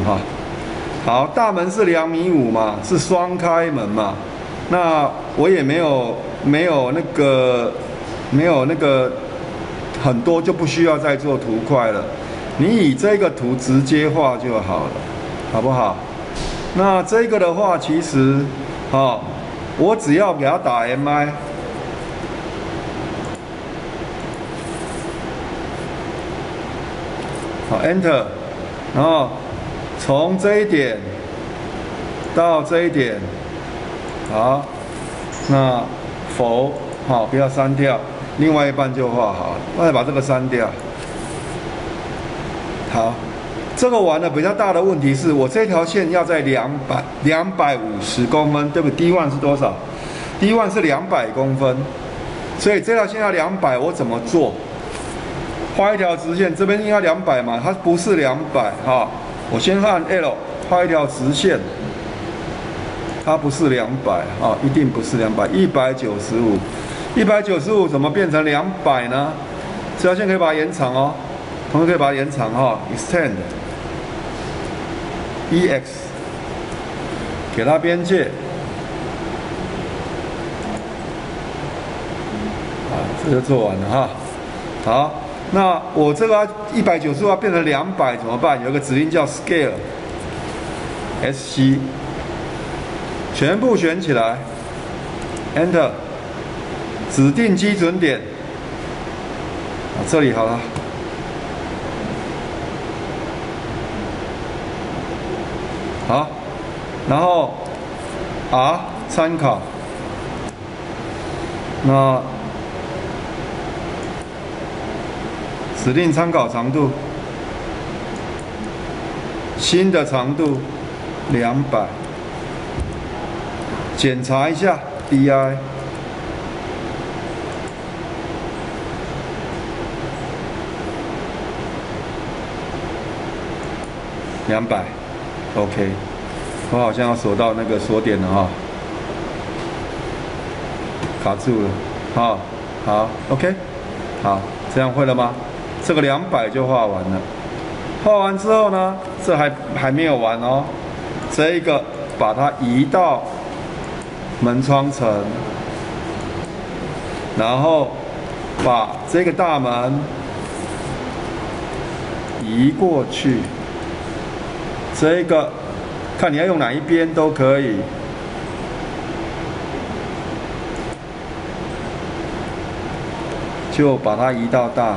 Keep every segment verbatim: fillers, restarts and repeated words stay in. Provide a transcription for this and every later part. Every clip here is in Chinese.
哈。好，大门是两米五嘛，是双开门嘛。那我也没有没有那个没有那个很多，就不需要再做图块了。你以这个图直接画就好了，好不好？那这个的话，其实，哦，我只要给它打 M I。 好 ，Enter， 然后从这一点到这一点，好，那否，好，不要删掉，另外一半就画好了，我再把这个删掉。好，这个完了，比较大的问题是我这条线要在两百两百五十公分，对不对 ？D one 是多少 ？D one 是两百公分，所以这条线要两百，我怎么做？ 画一条直线，这边应该两百嘛，它不是两百哈。我先按 L 画一条直线，它不是两百啊，一定不是两百，一百九十五，一百九十五怎么变成两百呢？这条线可以把它延长哦，同时可以把它延长哈 ，extend E X， 给它边界，啊，这就做完了哈，好。 那我这个一百九十五要变成两百怎么办？有一个指令叫 Scale，S C， 全部选起来 ，Enter， 指定基准点，啊，这里好了，好，然后 R 参考，那。 指定参考长度，新的长度两百，检查一下 D I， 两百 ，OK， 我好像要锁到那个锁点了哈，卡住了，好，好 ，OK， 好，这样会了吗？ 这个两百就画完了，画完之后呢，这还还没有完哦。这一个把它移到门窗层，然后把这个大门移过去。这个看你要用哪一边都可以。就把它移到大门。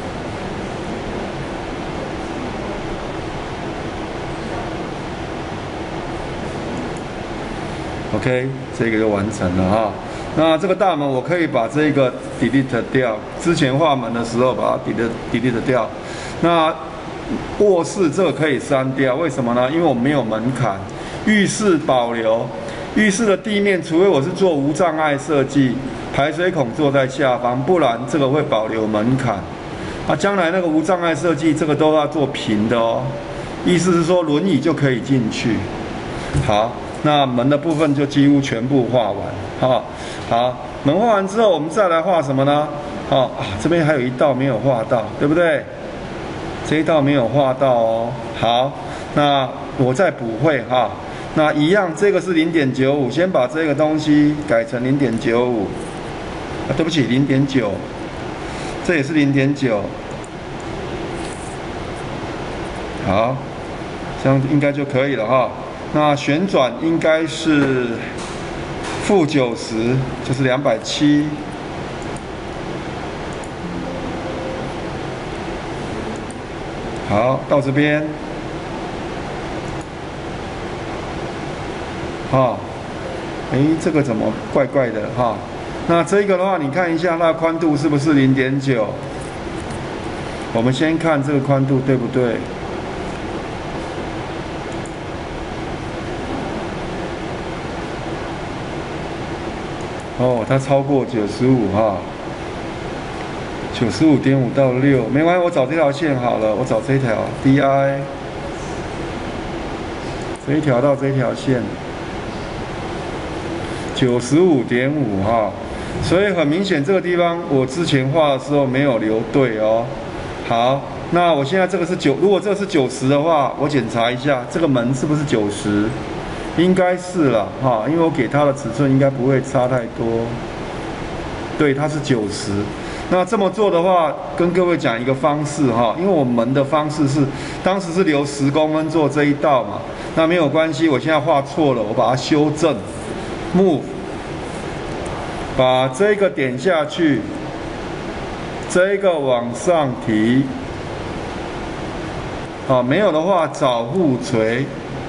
OK， 这个就完成了哈。那这个大门我可以把这个 delete 掉，之前画门的时候把它 delete delete 掉。那卧室这个可以删掉，为什么呢？因为我没有门槛。浴室保留，浴室的地面除非我是做无障碍设计，排水孔做在下方，不然这个会保留门槛。啊，将来那个无障碍设计，这个都要做平的哦。意思是说轮椅就可以进去。好。 那门的部分就几乎全部画完，哈，好，门画完之后，我们再来画什么呢？哦啊，这边还有一道没有画到，对不对？这一道没有画到哦。好，那我再补绘哈。那一样，这个是零点九五，先把这个东西改成零点九五。啊，对不起，零点九，这也是零点九。好，这样应该就可以了哈。 那旋转应该是负九十，就是两百七。好，到这边，哈，哎，这个怎么怪怪的哈？那这个的话，你看一下它的宽度是不是零点九？我们先看这个宽度对不对？ 哦，它超过九十五哈，九十五点五到六，没关系，我找这条线好了，我找这条 D I， 这一条到这条线，九十五点五哈，所以很明显这个地方我之前画的时候没有留对哦。好， 那我现在这个是九，如果这个是九十的话，我检查一下这个门是不是九十，应该是了哈，因为我给它的尺寸应该不会差太多。对，它是九十。那这么做的话，跟各位讲一个方式哈，因为我门的方式是当时是留十公分做这一道嘛，那没有关系，我现在画错了，我把它修正 ，move， 把这个点下去。 这个往上提，好，没有的话找护锤，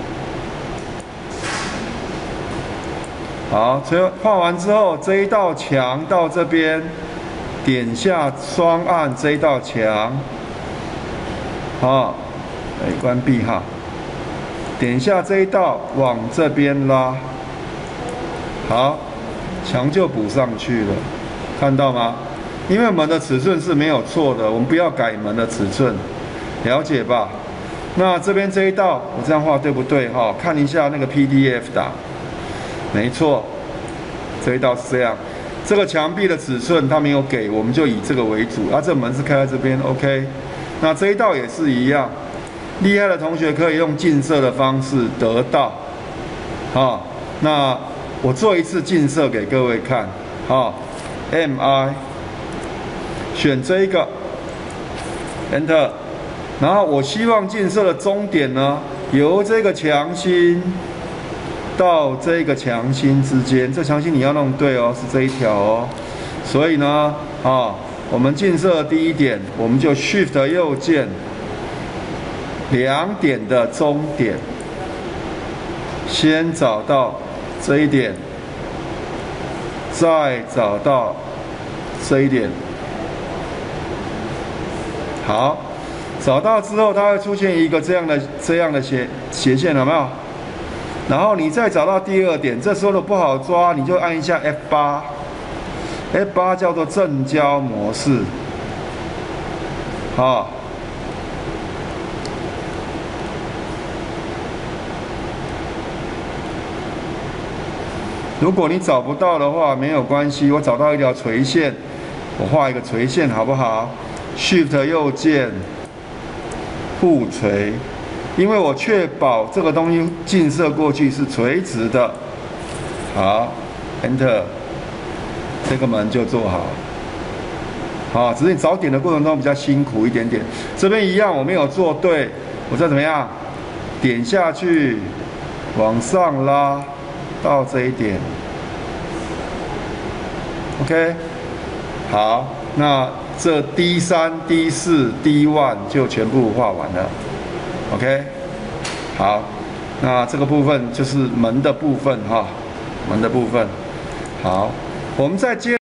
好，锤画完之后，这一道墙到这边，点下双按这一道墙，好，哎，关闭哈，点下这一道往这边拉，好，墙就补上去了，看到吗？ 因为门的尺寸是没有错的，我们不要改门的尺寸，了解吧？那这边这一道我这样画对不对？哈，看一下那个 P D F 档，没错，这一道是这样。这个墙壁的尺寸它没有给，我们就以这个为主。啊，这门是开在这边 ，OK。那这一道也是一样，厉害的同学可以用近色的方式得到。好，那我做一次近色给各位看。好 ，M I。 选这一个 ，Enter， 然后我希望近色的终点呢，由这个墙心到这个墙心之间，这墙心你要弄对哦，是这一条哦。所以呢，啊，我们近色的第一点，我们就 Shift 右键，两点的终点，先找到这一点，再找到这一点。 好，找到之后，它会出现一个这样的这样的斜斜线，有没有？然后你再找到第二点，这时候都不好抓，你就按一下 F 八 ，F 八叫做正交模式。好，如果你找不到的话，没有关系，我找到一条垂线，我画一个垂线，好不好？ Shift 右键，护垂，因为我确保这个东西近射过去是垂直的。好 ，Enter， 这个门就做好。好，只是你找点的过程中比较辛苦一点点。这边一样，我没有做对，我再怎么样，点下去，往上拉到这一点。OK， 好，那。 这 D 三、D 四、D 一 就全部画完了 ，OK， 好，那这个部分就是门的部分哈，门的部分，好，我们再接。